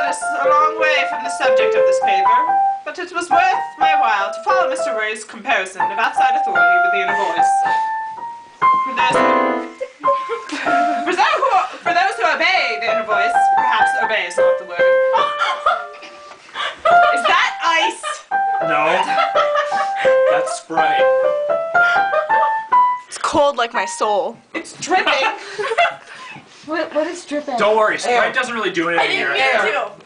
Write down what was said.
us a long way from the subject of this paper, but it was worth my while to follow Mr. Ray's comparison of outside authority with the inner voice. For those who obey the inner voice, perhaps obey is not the word. Is that ice? No. That's Sprite. It's cold like my soul. It's dripping. What is dripping? Don't worry, Sprite doesn't really do anything here. I didn't mean to.